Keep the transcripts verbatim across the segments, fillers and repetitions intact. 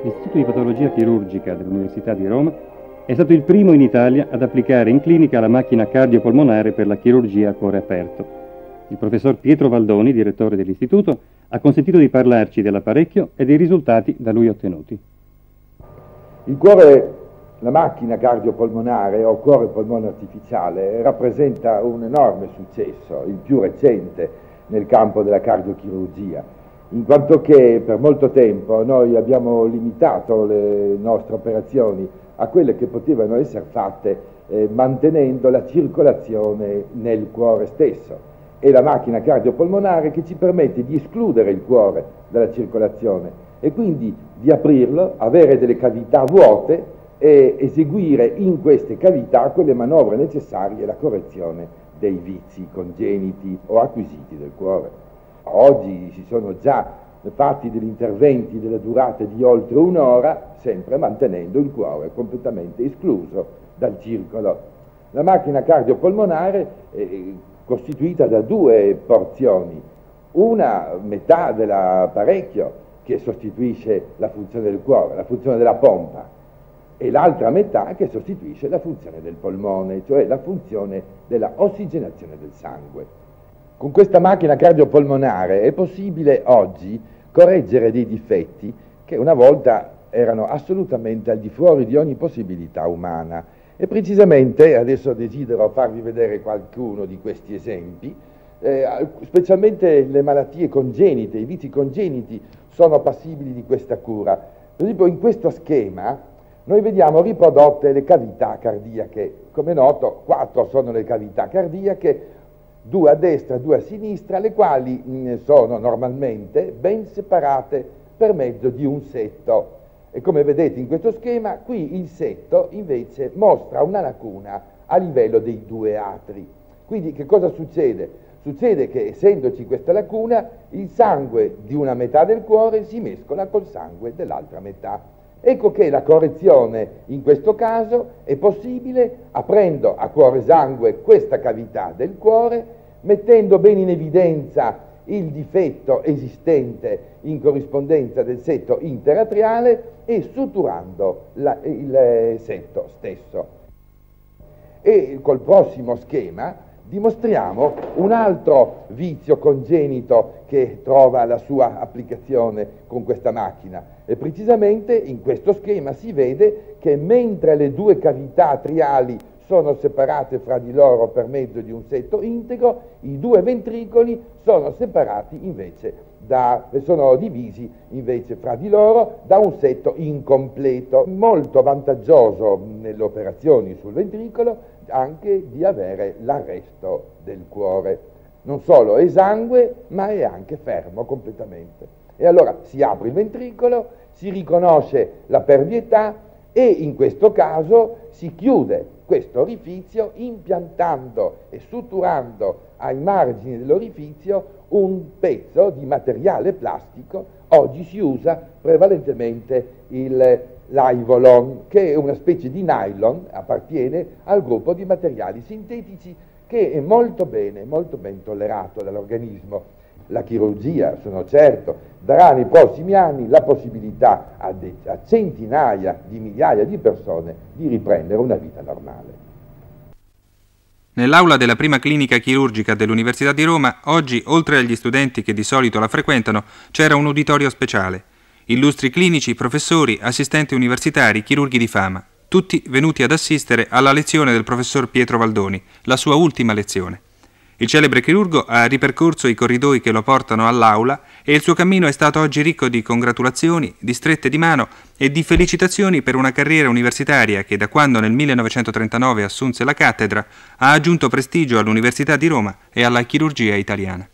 l'Istituto di Patologia Chirurgica dell'Università di Roma è stato il primo in Italia ad applicare in clinica la macchina cardiopolmonare per la chirurgia a cuore aperto. Il professor Pietro Valdoni, direttore dell'Istituto, ha consentito di parlarci dell'apparecchio e dei risultati da lui ottenuti. Il cuore, la macchina cardiopolmonare o cuore polmone artificiale, rappresenta un enorme successo, il più recente nel campo della cardiochirurgia, in quanto che per molto tempo noi abbiamo limitato le nostre operazioni a quelle che potevano essere fatte eh, mantenendo la circolazione nel cuore stesso. È la macchina cardiopolmonare che ci permette di escludere il cuore dalla circolazione e quindi di aprirlo, avere delle cavità vuote e eseguire in queste cavità quelle manovre necessarie alla correzione dei vizi congeniti o acquisiti del cuore. Oggi si sono già fatti degli interventi della durata di oltre un'ora, sempre mantenendo il cuore completamente escluso dal circolo. La macchina cardiopolmonare è costituita da due porzioni, una metà dell'apparecchio che sostituisce la funzione del cuore, la funzione della pompa, e l'altra metà che sostituisce la funzione del polmone, cioè la funzione della ossigenazione del sangue. Con questa macchina cardiopolmonare è possibile oggi correggere dei difetti che una volta erano assolutamente al di fuori di ogni possibilità umana. E precisamente, adesso desidero farvi vedere qualcuno di questi esempi, eh, specialmente le malattie congenite, i vizi congeniti sono passibili di questa cura. Per esempio in questo schema noi vediamo riprodotte le cavità cardiache. Come è noto, quattro sono le cavità cardiache, due a destra e due a sinistra, le quali mh, sono normalmente ben separate per mezzo di un setto. E come vedete in questo schema, qui il setto invece mostra una lacuna a livello dei due atri. Quindi che cosa succede? Succede che essendoci questa lacuna, il sangue di una metà del cuore si mescola col sangue dell'altra metà. Ecco che la correzione in questo caso è possibile aprendo a cuore sangue questa cavità del cuore, mettendo bene in evidenza il difetto esistente in corrispondenza del setto interatriale e suturando la, il setto stesso. E col prossimo schema dimostriamo un altro vizio congenito che trova la sua applicazione con questa macchina, e precisamente in questo schema si vede che mentre le due cavità atriali sono separate fra di loro per mezzo di un setto integro, i due ventricoli sono separati invece da, sono divisi invece fra di loro da un setto incompleto. Molto vantaggioso nelle operazioni sul ventricolo anche di avere l'arresto del cuore. Non solo esangue, ma è anche fermo completamente. E allora si apre il ventricolo, si riconosce la pervietà e in questo caso si chiude questo orifizio impiantando e suturando ai margini dell'orifizio un pezzo di materiale plastico. Oggi si usa prevalentemente il l'Ivolon, che è una specie di nylon, appartiene al gruppo di materiali sintetici che è molto bene, molto ben tollerato dall'organismo. La chirurgia, sono certo, darà nei prossimi anni la possibilità a, de- a centinaia di migliaia di persone di riprendere una vita normale. Nell'aula della prima clinica chirurgica dell'Università di Roma, oggi, oltre agli studenti che di solito la frequentano, c'era un uditorio speciale. Illustri clinici, professori, assistenti universitari, chirurghi di fama, tutti venuti ad assistere alla lezione del professor Pietro Valdoni, la sua ultima lezione. Il celebre chirurgo ha ripercorso i corridoi che lo portano all'aula e il suo cammino è stato oggi ricco di congratulazioni, di strette di mano e di felicitazioni per una carriera universitaria che da quando nel millenovecentotrentanove assunse la cattedra ha aggiunto prestigio all'Università di Roma e alla chirurgia italiana.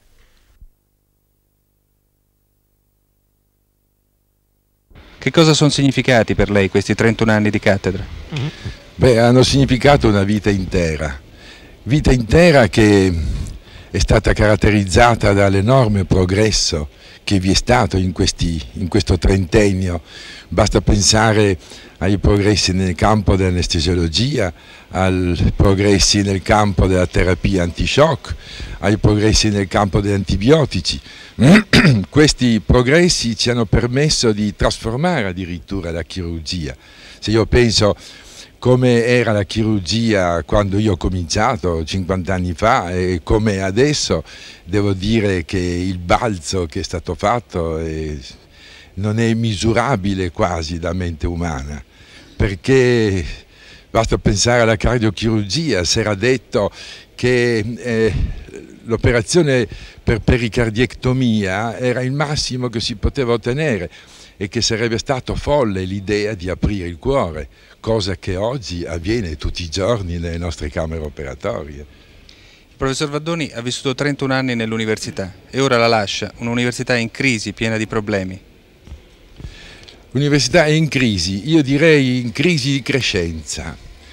Che cosa sono significati per lei questi trentuno anni di cattedra? Beh, hanno significato una vita intera, vita intera che è stata caratterizzata dall'enorme progresso che vi è stato in, questi, in questo trentennio. Basta pensare ai progressi nel campo dell'anestesiologia, ai progressi nel campo della terapia antishock, ai progressi nel campo degli antibiotici. Questi progressi ci hanno permesso di trasformare addirittura la chirurgia. Se io penso come era la chirurgia quando io ho cominciato cinquanta anni fa e come adesso, devo dire che il balzo che è stato fatto è, non è misurabile quasi da mente umana, perché basta pensare alla cardiochirurgia. Si era detto che eh, l'operazione per pericardiectomia era il massimo che si poteva ottenere e che sarebbe stato folle l'idea di aprire il cuore, cosa che oggi avviene tutti i giorni nelle nostre camere operatorie. Il professor Valdoni ha vissuto trentuno anni nell'università e ora la lascia, un'università in crisi, piena di problemi. L'università è in crisi, io direi in crisi di crescenza,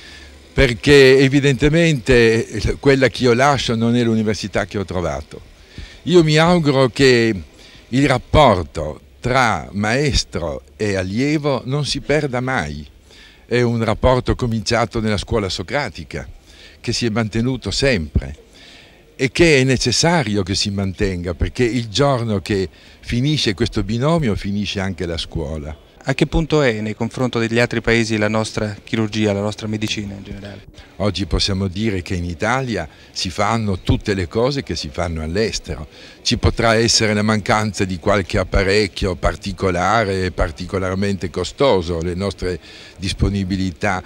perché evidentemente quella che io lascio non è l'università che ho trovato. Io mi auguro che il rapporto tra maestro e allievo non si perda mai. È un rapporto cominciato nella scuola socratica, che si è mantenuto sempre e che è necessario che si mantenga, perché il giorno che finisce questo binomio finisce anche la scuola. A che punto è nei confronti degli altri paesi la nostra chirurgia, la nostra medicina in generale? Oggi possiamo dire che in Italia si fanno tutte le cose che si fanno all'estero. Ci potrà essere la mancanza di qualche apparecchio particolare e particolarmente costoso, le nostre disponibilità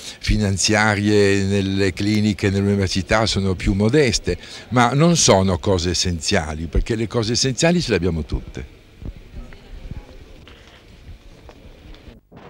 finanziarie nelle cliniche e nelle università sono più modeste, ma non sono cose essenziali, perché le cose essenziali ce le abbiamo tutte.